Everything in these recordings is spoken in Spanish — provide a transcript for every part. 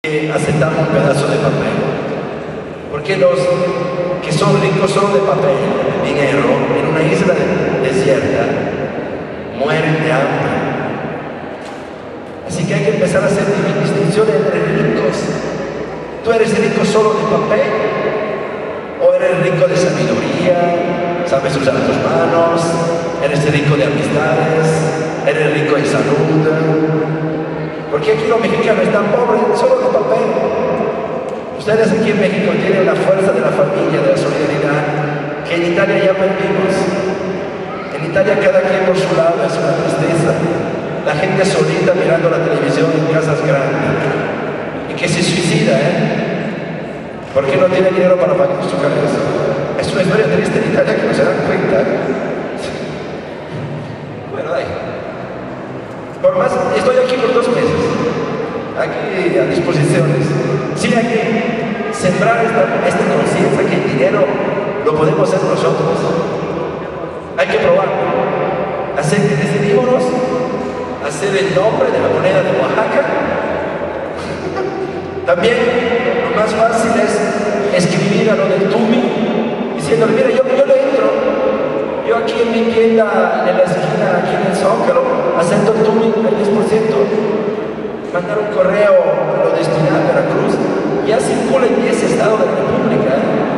aceptamos un pedazo de papel. Porque los que son ricos solo de papel, dinero, en una isla desierta, mueren de hambre. Así que hay que empezar a hacer distinción entre ricos. ¿Tú eres rico solo de papel? ¿O eres rico de sabiduría? ¿Sabes usar tus manos? ¿Eres rico de amistades? ¿Eres rico en salud? Porque aquí los mexicanos están pobres solo de papel. Ustedes aquí en México tienen la fuerza de la familia, de la solidaridad, que en Italia ya perdimos. En Italia cada quien por su lado, es una tristeza. La gente solita mirando la televisión en casas grandes. Y que se suicida, porque no tiene dinero para pagar su cabeza. Es una historia triste en Italia que no se dan cuenta. Bueno, ahí. Por más, estoy aquí por 2 meses, aquí a disposiciones. Sí, hay que sembrar esta conciencia que el dinero lo podemos hacer nosotros. Hay que probarlo. Así que decidímonos hacer el nombre de la moneda de Oaxaca. También lo más fácil es escribir a lo del Tumi, diciéndole, mira, yo le entro. Yo aquí en mi tienda, en la esquina, aquí en el Zócalo, acepto el Tumi al 10%. Mandar un correo a lo destinado a Veracruz, ya circula en 10 estados de la República.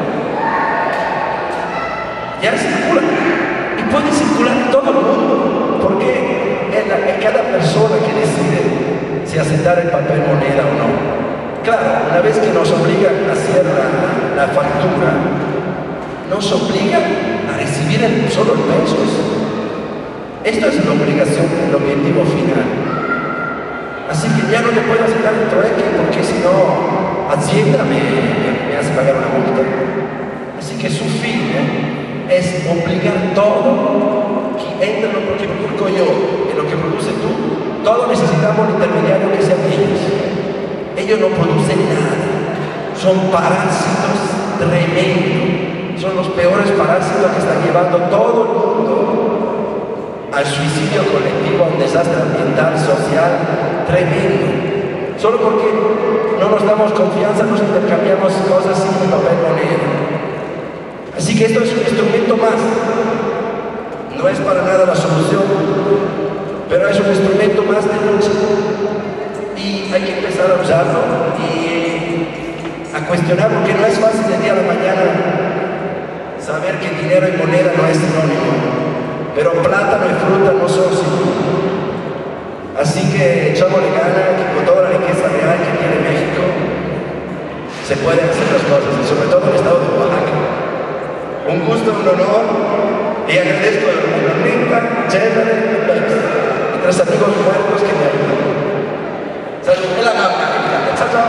Ya circula. Y puede circular en todo el mundo. Porque es cada persona que decide si aceptar el papel moneda o no. Claro, una vez que nos obligan a hacer la factura, nos obligan a recibir solo pesos. Esto es la obligación, el objetivo final. Así que ya no le puedo aceptar el trueque porque si no, Hacienda me hace pagar una multa. Así que su fin es obligar todo que entre en lo que produzco yo, en lo que produce tú. Todos necesitamos un intermediario que sean ellos. Ellos no producen nada. Son parásitos tremendos. Son los peores parásitos que están llevando todo el mundo al suicidio colectivo, a un desastre ambiental, social, tremendo. Solo porque no nos damos confianza, nos intercambiamos cosas sin papel moneda. Así que esto es un instrumento más. No es para nada la solución, pero es un instrumento más de lucha. Y hay que empezar a usarlo y a cuestionar, porque no es fácil de día a la mañana saber que dinero y moneda no es sinónimo. Pero plátano y fruta no son sinónimos. Así que echámosle ganas, que con toda la riqueza real que tiene México se pueden hacer las cosas, y sobre todo el estado de Oaxaca. Un gusto, un honor, y agradezco a la Rita, Chévere, y 3 amigos muertos que me ayudan. Salud, en la gama, chao, chao.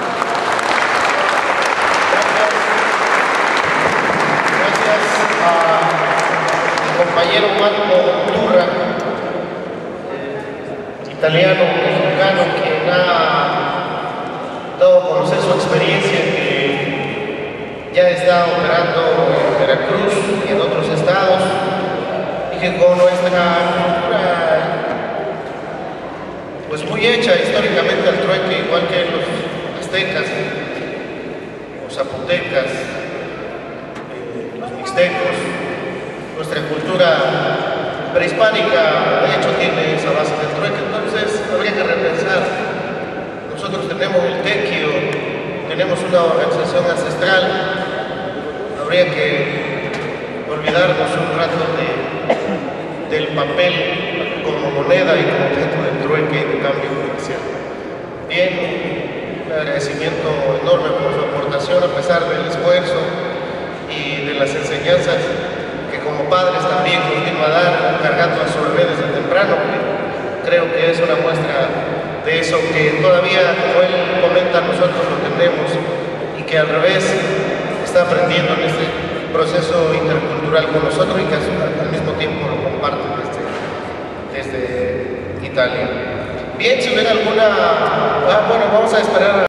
Compañero Marco Turra, italiano, mexicano, quien ha dado a conocer su experiencia, que ya está operando en Veracruz y en otros estados, y que con nuestra cultura pues muy hecha históricamente al trueque, igual que los aztecas, los zapotecas, los mixtecos. Nuestra cultura prehispánica, de hecho, tiene esa base del trueque. Entonces, habría que repensar. Nosotros tenemos el tequio, tenemos una organización ancestral. Habría que olvidarnos un rato del papel como moneda y como objeto de trueque y de cambio comercial. Bien, un agradecimiento enorme por su aportación, a pesar del esfuerzo y de las enseñanzas que como padres también nos vino a dar, cargando a su bebé desde temprano, que creo que es una muestra de eso que todavía, como él comenta, nosotros lo tenemos, y que al revés está aprendiendo en este proceso intercultural con nosotros, y que al mismo tiempo lo comparte desde Italia. Bien, si hubiera alguna... bueno, vamos a esperar